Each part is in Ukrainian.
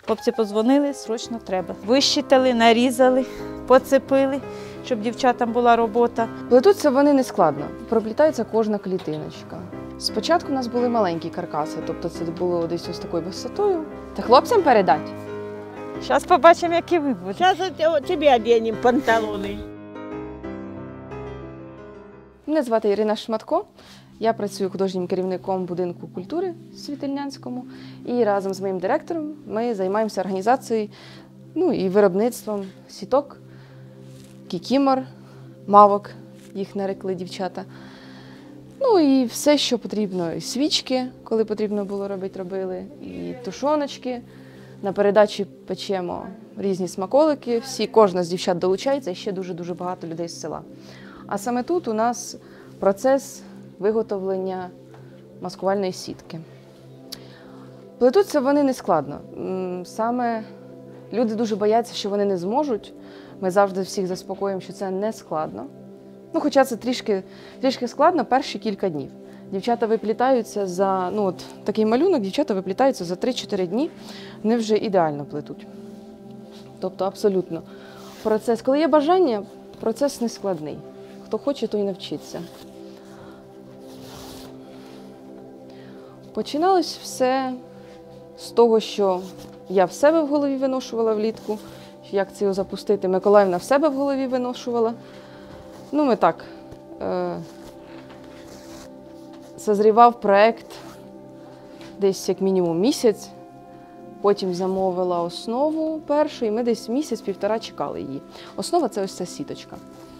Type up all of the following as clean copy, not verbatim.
Хлопці подзвонили, срочно треба. Вищитали, нарізали, поцепили, щоб дівчатам була робота. Плетуться вони не складно, проплітається кожна клітиночка. Спочатку у нас були маленькі каркаси, тобто це було десь ось такою висотою. Та хлопцям передать. Зараз побачимо, які ви будете. Сейчас тебе оденем панталоны. Мене звати Ірина Шматко. Я працюю художнім керівником будинку культури в Світильнянському. І разом з моїм директором ми займаємося організацією і виробництвом сіток, кікімор, мавок, їх нарекли дівчата. Ну і все, що потрібно. І свічки, коли потрібно було робити, робили, і тушоночки. На передачі печемо різні смаколики. Кожна з дівчат долучається, і ще дуже-дуже багато людей з села. А саме тут у нас процес виготовлення маскувальної сітки. Плетуться вони не складно. Саме люди дуже бояться, що вони не зможуть. Ми завжди всіх заспокоюємо, що це не складно. Хоча це трішки складно перші кілька днів. Дівчата виплітаються такий малюнок, дівчата виплітаються за 3-4 дні, вони вже ідеально плетуть. Тобто абсолютно. Коли є бажання, процес не складний. Хто хоче, той навчиться. Починалось все з того, що я в себе в голові виношувала влітку, як це його запустити. Миколаївна в себе в голові виношувала. Ми так, созрівав проєкт десь як мінімум місяць, потім замовила основу першу, і ми десь місяць-півтора чекали її. Основа – це ось ця сіточка.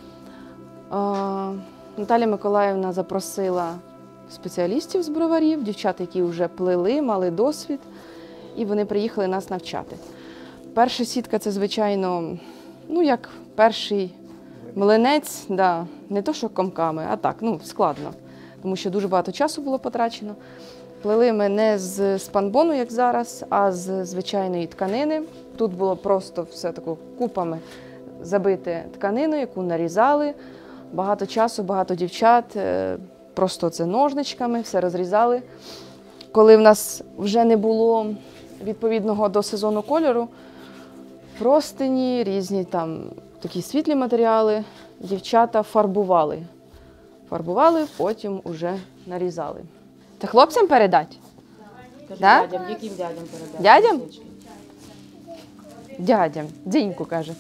Наталя Миколаївна запросила спеціалістів з броварів, дівчат, які вже плели, мали досвід, і вони приїхали нас навчати. Перша сітка – це, звичайно, як перший млинець, не то що комками, а так, складно, тому що дуже багато часу було потрачено. Плели ми не з спанбону, як зараз, а з звичайної тканини. Тут було просто все тако купами забите тканину, яку нарізали. Багато часу, багато дівчат, просто це ножничками, все розрізали. Коли в нас вже не було відповідного до сезону кольору, простині, різні такі світлі матеріали, дівчата фарбували. Фарбували, потім уже нарізали. Та хлопцям передать? Дядям, яким дядям передати? Дядям? Дядям. Дзіньку, каже.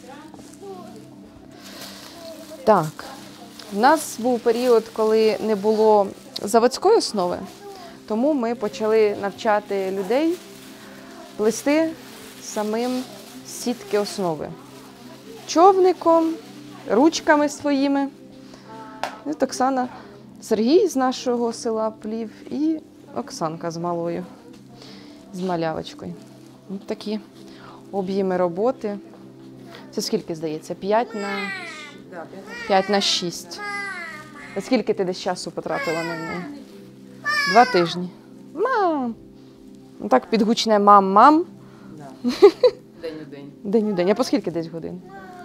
Так. У нас був період, коли не було заводської основи, тому ми почали навчати людей плести самим сітки основи. Човником, ручками своїми. І Оксана, Сергій з нашого села плів і Оксанка з малою, з малявочкою. Ось такі об'єми роботи. Це скільки, здається? 5 на 6. А скільки ти десь часу потратила на неї? 2 тижні. Мам! Так підгучне мам-мам. День у день. День у день. А по скільки десь годин?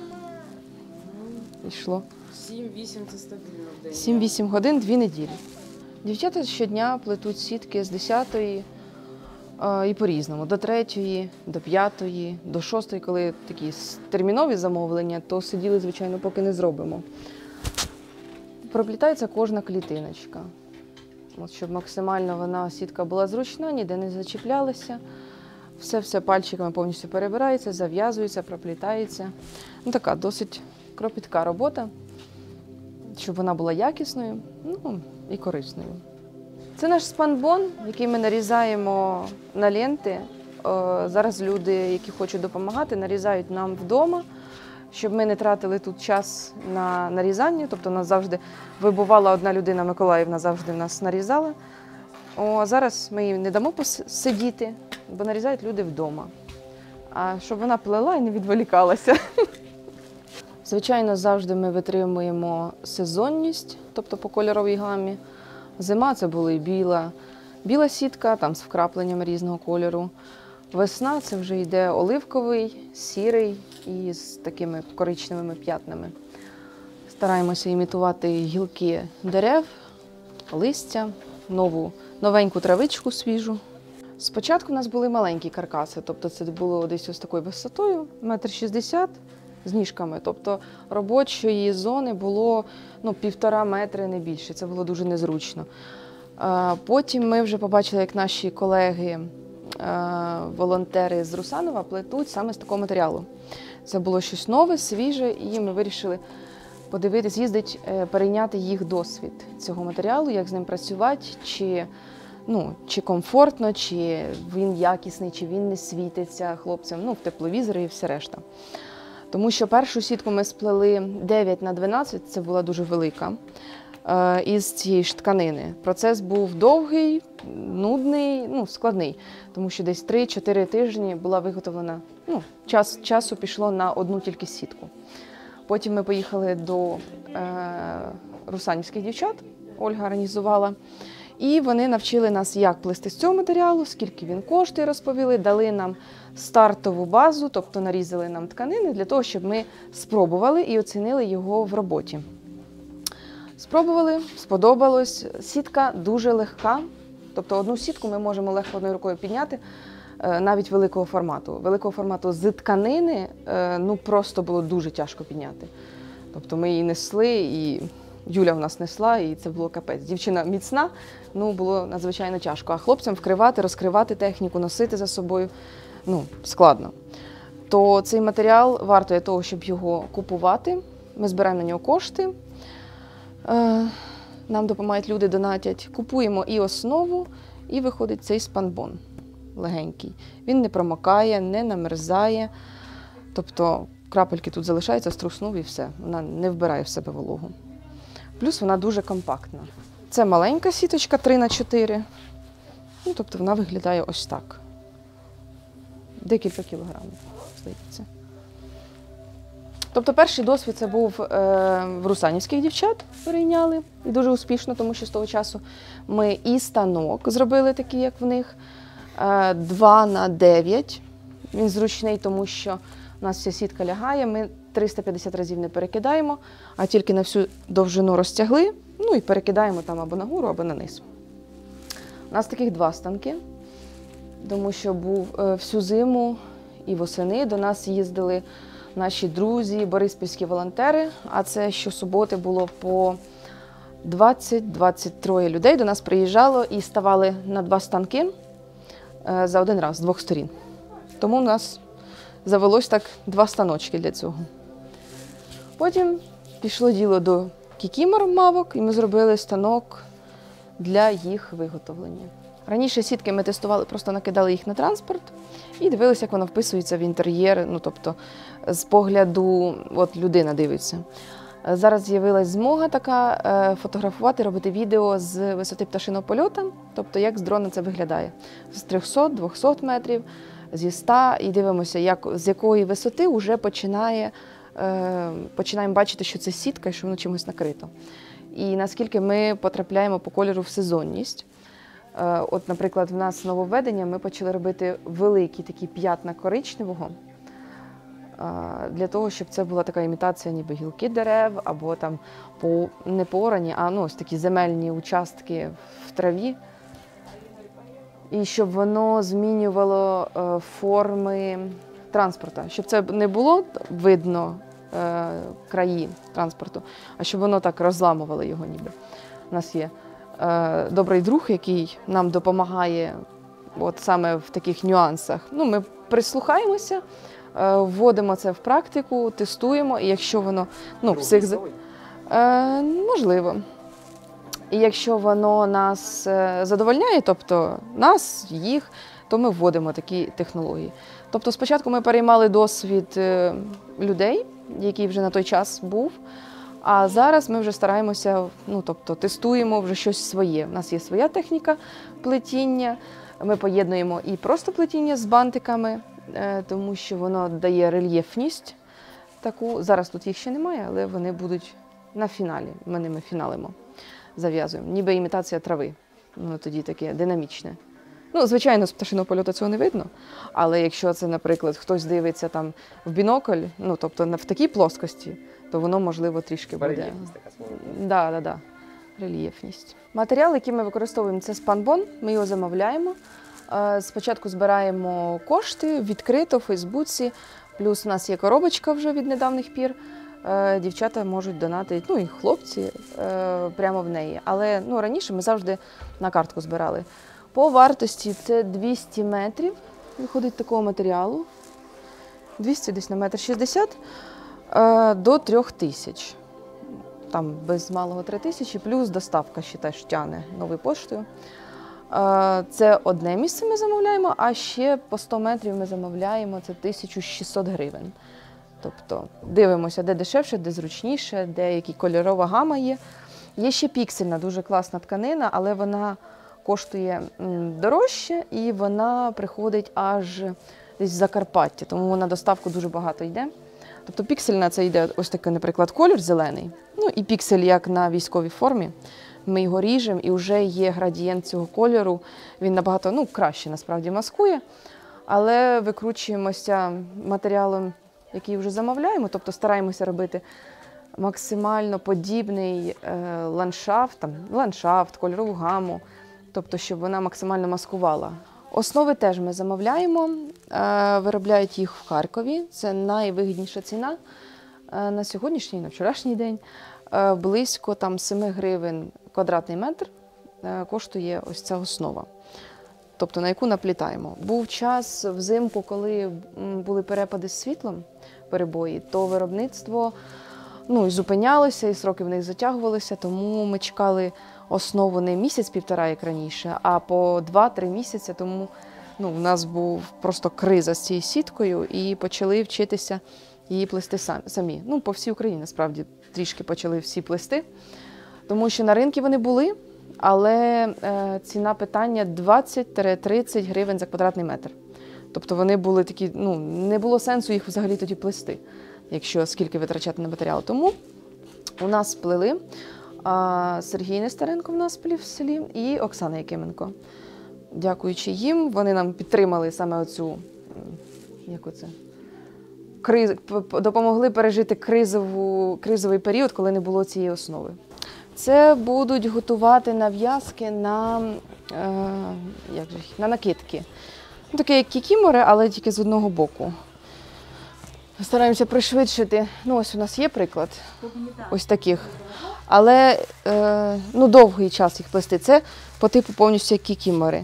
Йшло. 7-8 це стабільно в день. 7-8 годин, 2 неділі. Дівчата щодня плетуть сітки з 10-ї і по-різному. До 3-ї, до 5-ї, до 6-ї, коли такі термінові замовлення, то сиділи, звичайно, поки не зробимо. Проплітається кожна клітиночка. Щоб максимально сітка була зручна, ніде не зачіплялася. Все пальчиками повністю перебирається, зав'язується, проплітається. Така досить кропітка робота, щоб вона була якісною і корисною. Це наш спанбон, який ми нарізаємо на ленти. Зараз люди, які хочуть допомагати, нарізають нам вдома, щоб ми не тратили тут час на нарізання. Тобто у нас завжди вибувала одна людина, Миколаївна завжди в нас нарізала. Зараз ми їй не дамо посидіти, бо нарізають люди вдома. А щоб вона плела і не відволікалася. Звичайно, завжди ми витримуємо сезонність, тобто по кольоровій гамі. Зима – це була і біла сітка, з вкрапленнями різного кольору. Весна – це вже йде оливковий, сірий і з такими коричневими п'ятнами. Стараємося імітувати гілки дерев, листя, новеньку травичку свіжу. Спочатку у нас були маленькі каркаси, тобто це було десь ось такою висотою, 1,60 м з ніжками. Тобто робочої зони було 1,5 метри, не більше. Це було дуже незручно. Потім ми вже побачили, як наші колеги, волонтери з Русанова плетуть саме з такого матеріалу. Це було щось нове, свіже, і ми вирішили подивитись, їздить, перейняти їх досвід цього матеріалу, як з ним працювати, чи комфортно, чи він якісний, чи він не світиться хлопцям, в тепловізорі і все решта. Тому що першу сітку ми сплели 9х12, це була дуже велика, із цієї ж тканини. Процес був довгий, нудний, складний, тому що десь 3-4 тижні була виготовлена, часу пішло на одну тільки сітку. Потім ми поїхали до русанівських дівчат, Ольга організувала, і вони навчили нас, як плести з цього матеріалу, скільки він коштує, розповіли, дали нам стартову базу, тобто нарізали нам тканини для того, щоб ми спробували і оцінили його в роботі. Спробували, сподобалось. Сітка дуже легка, тобто одну сітку ми можемо легко одною рукою підняти, навіть великого формату. Великого формату з тканини просто було дуже тяжко підняти. Тобто ми її несли, і Юля в нас несла, і це було капець. Дівчина міцна, було надзвичайно тяжко. А хлопцям вкривати, розкривати техніку, носити за собою, складно. То цей матеріал вартує того, щоб його купувати. Ми збираємо на нього кошти. Нам допомагають люди, донатять. Купуємо і основу, і виходить цей спанбон легенький. Він не промокає, не намерзає. Тобто крапельки тут залишаються, струснув і все. Вона не вбирає в себе вологу. Плюс вона дуже компактна. Це маленька сіточка 3х4. Тобто вона виглядає ось так. Декілька кілограмів, здається. Тобто перший досвід це був в русанівських дівчат, перейняли, і дуже успішно, тому що з того часу ми і станок зробили такий, як в них, 2х9. Він зручний, тому що у нас вся сітка лягає, ми 350 разів не перекидаємо, а тільки на всю довжину розтягли, і перекидаємо там або нагору, або на низ. У нас таких 2 станки, тому що всю зиму і восени до нас їздили наші друзі, бориспільські волонтери, а це щосуботи було по 20-23 людей до нас приїжджало і ставали на 2 станки за один раз, з 2 сторін. Тому у нас завелось так 2 станочки для цього. Потім пішло діло до кікімор-мавок, і ми зробили станок для їх виготовлення. Раніше сітки ми тестували, просто накидали їх на транспорт і дивилися, як воно вписується в інтер'єр, тобто з погляду людина дивиться. Зараз з'явилась змога така фотографувати, робити відео з висоти пташиного польоту, тобто як з дрона це виглядає. З 300-200 метрів, зі 100, і дивимося, з якої висоти вже починаємо бачити, що це сітка і що воно чимось накрито. І наскільки ми потрапляємо по кольору в сезонність. От, наприклад, в нас нововведення, ми почали робити великі такі п'ятна коричневого, для того, щоб це була така імітація ніби гілки дерев, або там не порані, а ось такі земельні участки в траві. І щоб воно змінювало форми транспорту, щоб це не було видно краї транспорту, а щоб воно так розламувало його ніби. У нас є добрий друг, який нам допомагає саме в таких нюансах. Ми прислухаємося, вводимо це в практику, тестуємо, і якщо воно можливо. І якщо воно нас задовольняє, тобто нас, їх, то ми вводимо такі технології. Тобто спочатку ми переймали досвід людей, який вже на той час був, а зараз ми вже стараємося, тестуємо вже щось своє. У нас є своя техніка плетіння, ми поєднуємо і просто плетіння з бантиками, тому що воно дає рельєфність таку. Зараз тут їх ще немає, але вони будуть на фіналі, ми ними фіналимо, зав'язуємо. Ніби імітація трави, воно тоді таке динамічне. Звичайно, з пташиного польоту цього не видно, але якщо це, наприклад, хтось дивиться там в бінокль, тобто в такій плоскості, то воно, можливо, трішки буде. Рельєфність така свого. Да. Рельєфність. Матеріал, який ми використовуємо, це спанбон, ми його замовляємо. Спочатку збираємо кошти відкрито в Фейсбуці, плюс у нас є коробочка вже від недавніх пір. Дівчата можуть донатити, ну і хлопці прямо в неї. Але раніше ми завжди на картку збирали. По вартості це 200 метрів, виходить такого матеріалу. 200 десь на 1,60 м до 3000. Там без малого 3000, плюс доставка ще теж тягне новою поштою. Це одне місце ми замовляємо, а ще по 100 метрів ми замовляємо, це 1600 гривень. Тобто дивимося, де дешевше, де зручніше, де яка кольорова гама є. Є ще піксельна, дуже класна тканина, але вона коштує дорожче і вона приходить аж десь в Закарпаття, тому на доставку дуже багато йде. Тобто піксельна це йде ось такий, наприклад, колір зелений. Ну і піксель, як на військовій формі. Ми його ріжемо і вже є градієнт цього кольору. Він набагато краще насправді маскує, але викручуємося матеріалом, який вже замовляємо, тобто стараємося робити максимально подібний ландшафт, кольорову гаму, тобто щоб вона максимально маскувала. Основи теж ми замовляємо, виробляють їх в Харкові, це найвигідніша ціна на сьогоднішній, на вчорашній день. Близько 7 гривень квадратний метр коштує ось ця основа, тобто на яку наплітаємо. Був час взимку, коли були перепади з світлом, перебої, то виробництво зупинялося і сроки в них затягувалися, тому ми чекали основу не місяць-півтора, як раніше, а по 2-3 місяці, тому у нас був просто криза з цією сіткою і почали вчитися її плести самі. По всій Україні, насправді, трішки почали всі плести, тому що на ринку вони були, але ціна питання 20-30 гривень за квадратний метр. Тобто вони були такі, не було сенсу їх взагалі тоді плести, якщо скільки витрачати на матеріал. Тому у нас плели Сергій Нестеренко в нас плів в селі і Оксана Якименко. Дякуючи їм, вони нам підтримали саме оцю, допомогли пережити кризовий період, коли не було цієї основи. Це будуть готувати нав'язки на накидки. Таке як кікімори, але тільки з одного боку. Стараємося пришвидшити. Ось у нас є приклад ось таких. Але довгий час їх плести. Це по типу повністю як кікімори.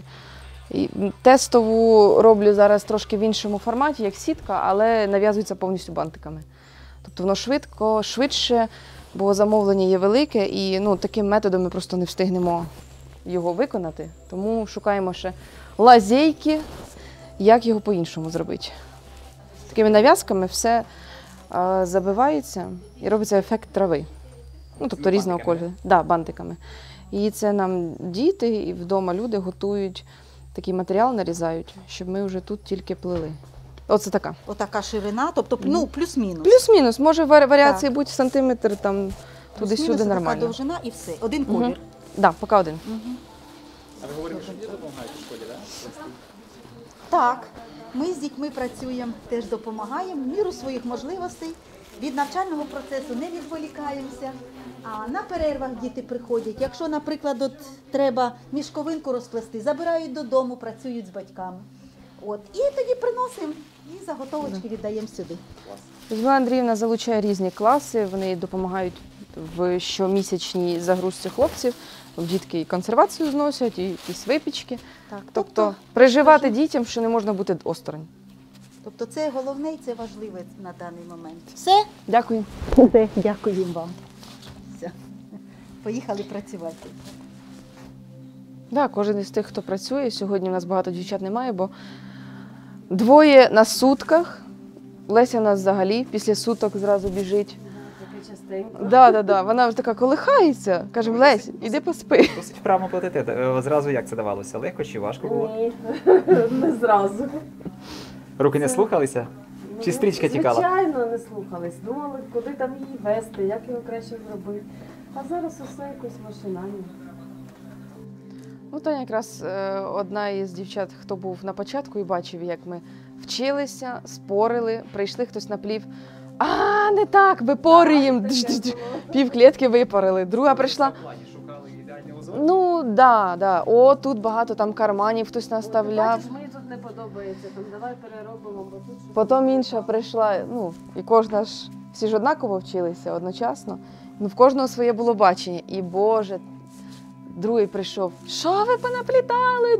Тестову роблю зараз трошки в іншому форматі, як сітка, але нав'язується повністю бантиками. Тобто воно швидше, бо замовлення є велике, і таким методом ми просто не встигнемо його виконати. Тому шукаємо ще лазейки, як його по-іншому зробити. Такими нав'язками все забивається і робиться ефект трави. Тобто різного кольору. Так, бантиками. І це нам діти і вдома люди готують, такий матеріал нарізають, щоб ми вже тут тільки плели. Оце така. Отака ширина, тобто плюс-мінус. Плюс-мінус. Може варіації бути сантиметр, туди-сюди нормально. Така довжина і все. Один колір. Так, поки один. А ви говорили, що діти допомагають у школі, так? Так. Ми з дітьми працюємо, теж допомагаємо в міру своїх можливостей. Від навчального процесу не відволікаємося, а на перервах діти приходять. Якщо, наприклад, треба мішковинку розплести, забирають додому, працюють з батьками. І тоді приносимо і заготовочки віддаємо сюди. Людмила Андріївна залучає різні класи, вони допомагають в щомісячній загрузці хлопців. Дітки і консервацію зносять, і якісь випічки. Так, тобто переживати дітям, що не можна бути осторонь. Тобто це головне і це важливе на даний момент. Все? Дякую. Все, дякую вам. Все. Поїхали працювати. Так, кожен із тих, хто працює. Сьогодні у нас багато дівчат немає, бо 2 на сутках. Леся у нас взагалі після суток зразу біжить. Да. Вона вже така колихається. Кажемо, Лесь, іди поспи. Досить вправно платите. Зразу як це давалося? Легко чи важко було? Ні, не зразу. Руки не слухалися? Чи стрічка тікала? Звичайно, не слухались. Думали, куди там її вести, як його краще зробити. А зараз усе якось машинально. Таня якраз одна із дівчат, хто був на початку і бачив, як ми вчилися, спорили, прийшли хтось наплів. Не так, випорюємо. Пів клітки випорили. Друга прийшла. Ну, да. О, тут багато там карманів хтось наставляв. Бачиш, мені тут не подобається, там давай переробимо, бо тут щось. Потім інша прийшла, ну, і кожна ж, всі ж однаково вчилися одночасно. Ну, в кожного своє було бачення. І, Боже, другий прийшов, що ви понаплітали?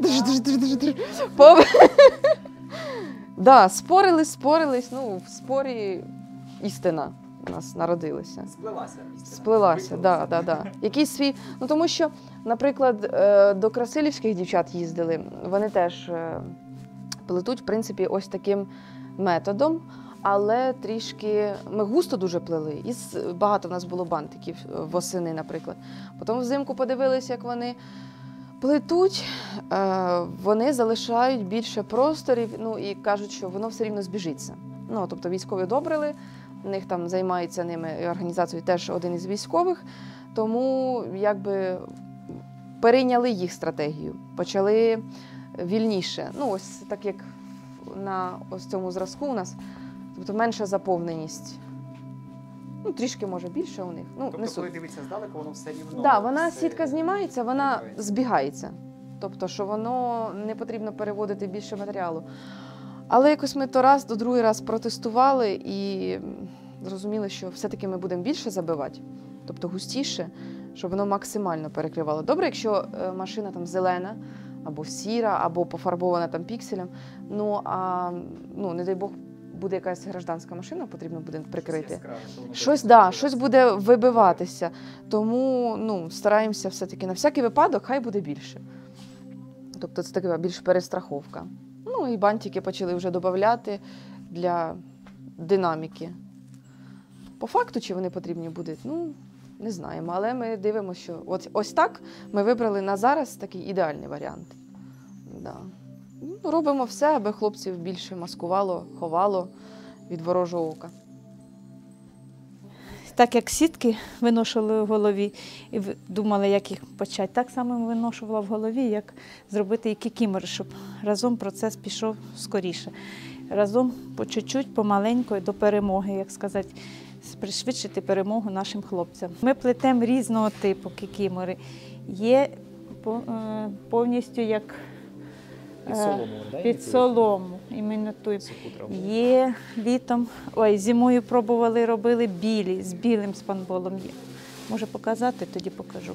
Да, спорились, ну, в спорі істина у нас народилася. Сплелася істина. Сплелася, Виклалася. да. Якийсь свій, ну тому що, наприклад, до красилівських дівчат їздили, вони теж плетуть, в принципі, ось таким методом, але трішки, ми густо дуже плели, і багато в нас було бантиків восени, наприклад. Потім взимку подивилися, як вони плетуть, вони залишають більше просторів, ну і кажуть, що воно все рівно збіжиться. Ну, тобто військові одобрили, в них там займається ними організацією теж один із військових, тому якби перейняли їх стратегію, почали вільніше. Ну, ось так як на ось цьому зразку у нас, тобто менша заповненість. Ну, трішки, може, більше у них. Ну, Тобто, коли дивитися здалеку, воно все рівно... Так, вона, все сітка знімається, вона збігається. збігається. Тобто, що воно не потрібно переводити більше матеріалу. Але якось ми то раз, то другий раз протестували і зрозуміли, що все-таки ми будемо більше забивати, тобто густіше, щоб воно максимально перекривало. Добре, якщо машина там зелена, або сіра, або пофарбована там пікселем, ну, а, ну, не дай Бог, буде якась гражданська машина, потрібно буде прикрити. Яскраве, то воно Щось, буде да, щось буде вибиватися. Тому ну, стараємося все-таки на всякий випадок, хай буде більше. Тобто це така більш перестраховка. Ну і бантики почали вже додавати для динаміки. По факту, чи вони потрібні будуть, ну, не знаємо. Але ми дивимося, що ось так ми вибрали на зараз такий ідеальний варіант. Да. Ну, робимо все, аби хлопців більше маскувало, ховало від ворожого ока. Так як сітки виношували в голові і думали, як їх почати, так само виношувала в голові, як зробити і кікімори, щоб разом процес пішов скоріше. Разом по чуть-чуть, помаленьку до перемоги, як сказати, пришвидшити перемогу нашим хлопцям. Ми плетемо різного типу кікімори. Є повністю як Під солому, да, під імітують? солому, іменно той. Суху траву. Є літом, зимою пробували, робили білі, з білим спанболом є. Може показати, тоді покажу.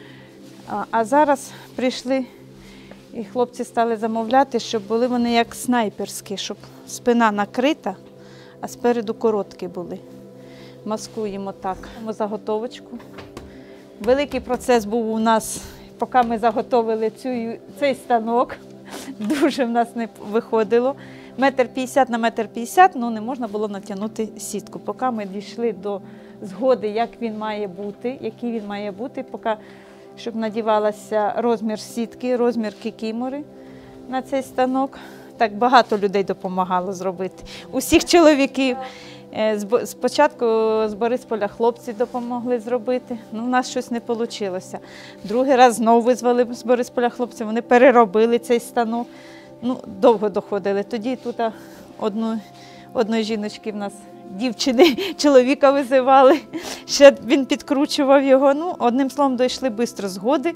А зараз прийшли, і хлопці стали замовляти, щоб були вони як снайперські, щоб спина накрита, а спереду короткі були. Маскуємо так. Заготовочку. Великий процес був у нас, поки ми заготовили цей станок. Дуже в нас не виходило. 1,50 на 1,50 м, ну не можна було натягнути сітку. Поки ми дійшли до згоди, як він має бути, який він має бути, поки, щоб надівалася розмір сітки, розмір кікімори на цей станок. Так багато людей допомагало зробити. Усіх чоловіків. Спочатку з Борисполя хлопці допомогли зробити, ну в нас щось не вийшло. Другий раз знову визвали з Борисполя хлопців, вони переробили цей станок. Ну, довго доходили. Тоді тут одної жіночки в нас, дівчини, чоловіка визивали, ще він підкручував його. Ну, одним словом, дійшли швидко згоди.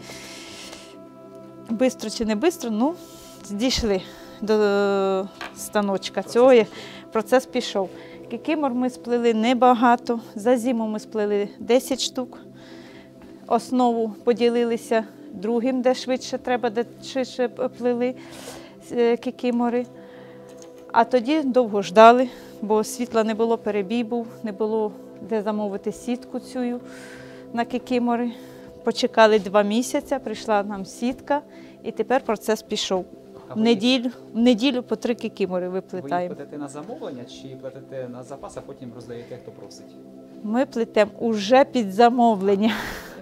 Бистро чи не бистро, ну, дійшли до станочка цього, процес пішов. Кікімор ми сплели небагато, за зиму ми сплели 10 штук. Основу поділилися другим, де швидше треба, де швидше плели кікімори. А тоді довго ждали, бо світла не було, перебій був, не було де замовити сітку цю на кікімори. Почекали 2 місяці, прийшла нам сітка і тепер процес пішов. В неділю по 3 кікімори Ви їх виплетаємо. плетете на замовлення чи плетете на запас, а потім роздаєте, хто просить? Ми плетемо уже під замовлення.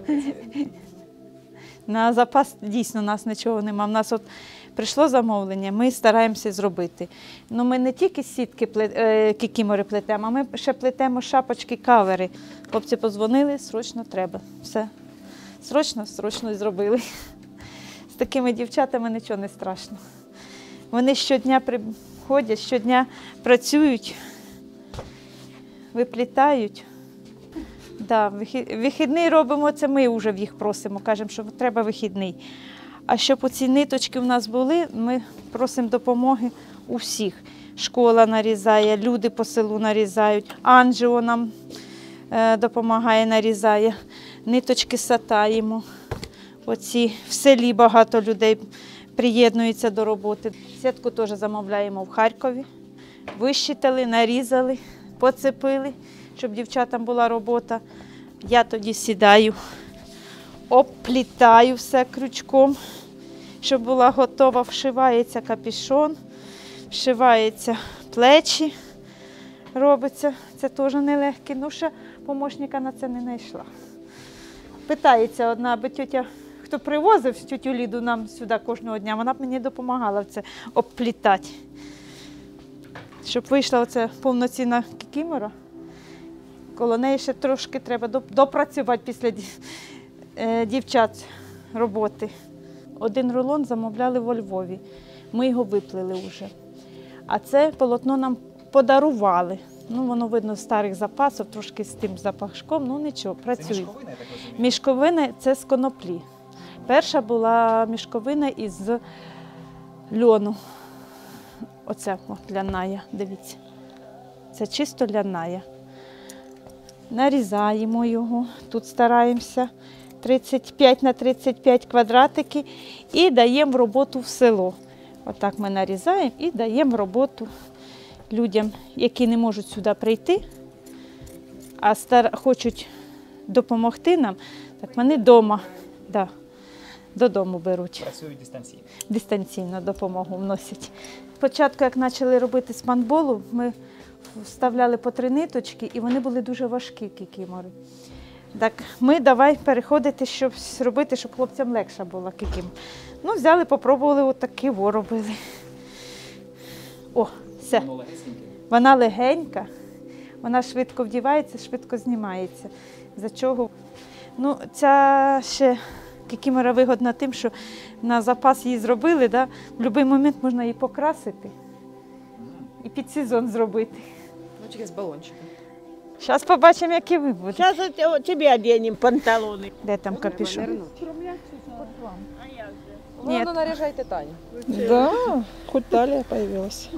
На запас дійсно у нас нічого немає. У нас от прийшло замовлення, ми стараємося зробити. Ну, ми не тільки сітки кікімори плетемо, а ми ще плетемо шапочки, кавери. Хлопці подзвонили, срочно треба. Все. Срочно і зробили. З такими дівчатами нічого не страшно. Вони щодня приходять, щодня працюють, виплітають. Да, вихідний робимо, це ми вже їх просимо, кажемо, що треба вихідний. А щоб оці ниточки в нас були, ми просимо допомоги у всіх. Школа нарізає, люди по селу нарізають, Анджіо нам допомагає, нарізає, ниточки сатаємо. Оці в селі багато людей приєднуються до роботи. Сітку теж замовляємо в Харкові. Вищитали, нарізали, поцепили, щоб дівчатам була робота. Я тоді сідаю, обплітаю все крючком, щоб була готова. Вшивається капюшон, вшиваються плечі, робиться. Це теж нелегке. Ну, ще помічника на це не знайшла. Питається одна, аби тетя, хто привозив тетю Ліду нам сюди кожного дня, вона б мені допомагала це обплітати. Щоб вийшла оця повноцінна кікімора, коло неї ще трошки треба допрацювати після дівчат роботи. Один рулон замовляли во Львові, ми його виплели вже. А це полотно нам подарували. Ну, воно, видно, з старих запасів, трошки з тим запашком, ну нічого, працює. Це мішковина, я так розумію? Мішковина – це з коноплі. Перша була мішковина із льону. Оце ляная, дивіться. Це чисто ляная. Нарізаємо його, тут стараємося 35 на 35 квадратики і даємо в роботу в село. Отак ми нарізаємо і даємо в роботу людям, які не можуть сюди прийти, а хочуть допомогти нам, так вони вдома, да, додому беруть. Працюють дистанційно. Дистанційно допомогу вносять. Спочатку, як почали робити спанболу, ми вставляли по 3 ниточки, і вони були дуже важкі кікімори. Так, ми давай переходити, щоб робити, щоб хлопцям легша була кікім. Ну, взяли, попробували, отакі робили. О, все. Воно легесеньке. Вона легенька, вона швидко вдівається, швидко знімається. За чого? Ну, ця ще кікімора вигодна тим, що на запас її зробили, да? В будь-який момент можна її покрасити і під сезон зробити. Ручки з балончиком. Зараз побачимо, які ви будете. Сейчас тебе оденем панталоны. Де там капюшон? Ні. Ну, наряжайте Таню. Да, хоть талия появилась.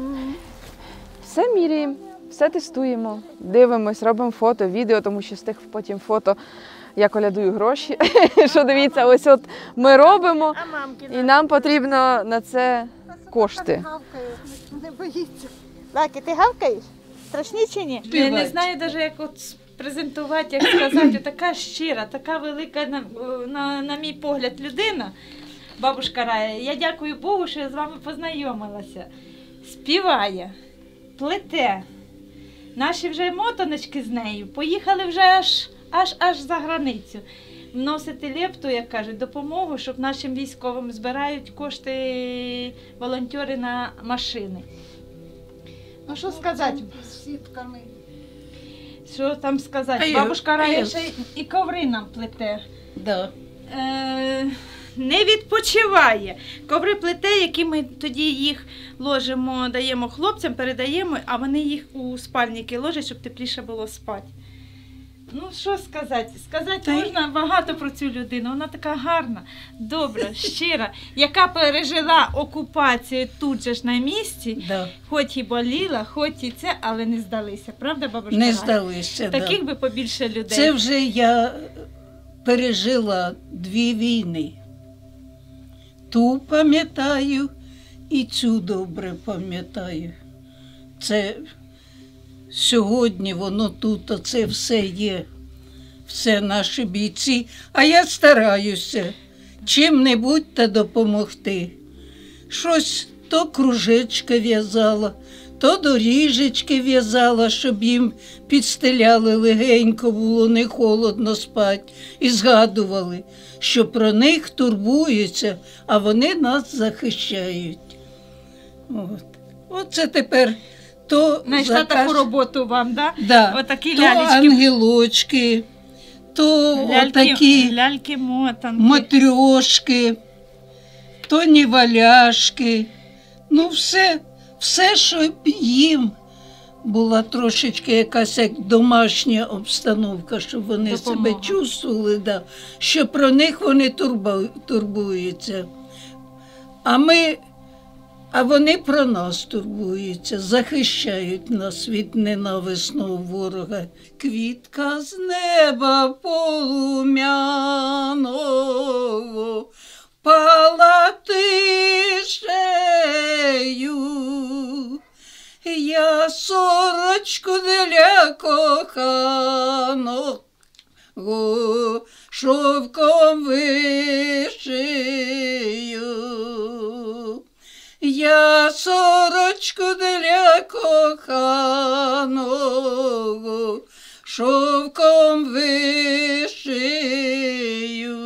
Все міряємо, все тестуємо, дивимось, робимо фото, відео, тому що з тих потім фото я колядую гроші. Що дивіться, ось от ми робимо, А мамки і нам потрібно на це кошти. Не боїться. Лаки, ти гавкаєш? Страшні чи ні? Я не знаю навіть, як от презентувати, як сказати, така щира, така велика, на мій погляд, людина, бабушка Рая. Я дякую Богу, що я з вами познайомилася. Співає, плете. Наші вже мотаночки з нею поїхали вже аж за границю. Вносити лепту, як кажуть, допомогу, щоб нашим військовим збирають кошти волонтери на машини. Ну, що сказати? З сітками. Що там сказати? Бабушка Рая ще і коври нам плете. Да. Не відпочиває. Коври плете, які ми тоді їх ложимо, даємо хлопцям, передаємо, а вони їх у спальники ложать, щоб тепліше було спати. Ну, що сказати? Сказати можна багато про цю людину. Вона така гарна, добра, щира, яка пережила окупацію тут же ж на місці, Да. хоч і боліла, хоч і це, але не здалися. Правда, бабушка? Не Галя? здалися. Да. Таких би побільше людей. Це вже я пережила 2 війни. Ту пам'ятаю і цю добре пам'ятаю. Це сьогодні воно тут, оце все є. Все наші бійці. А я стараюся чим-небудь та допомогти. Щось то кружечки в'язала, то доріжечки в'язала, щоб їм підстеляли легенько, було не холодно спать. І згадували, що про них турбуються, а вони нас захищають. Оце тепер то Знайшла таку роботу вам, да? Да. Отакі то лялечки. ангелочки, то отакі Ляльки-мотанки. матрьошки, то неваляшки. Ну, все, щоб їм була трошечки якась як домашня обстановка, щоб вони себе чувствували, да, що про них вони турбуються. А вони про нас турбуються, захищають нас від ненависного ворога. Квітка з неба полум'яного пала тишею. Я сорочку для коханого шовком вишию. Я сорочку для коханого шовком вишию.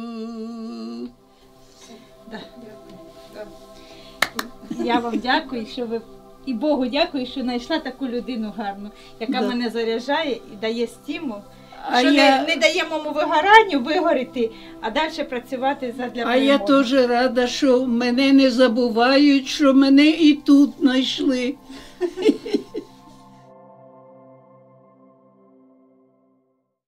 Я вам дякую, що ви і Богу дякую, що знайшла таку людину гарну, яка мене заряджає і дає стимул. Що не дає моєму вигоранню вигоріти, а далі працювати задля перемоги. А я теж рада, що мене не забувають, що мене і тут знайшли.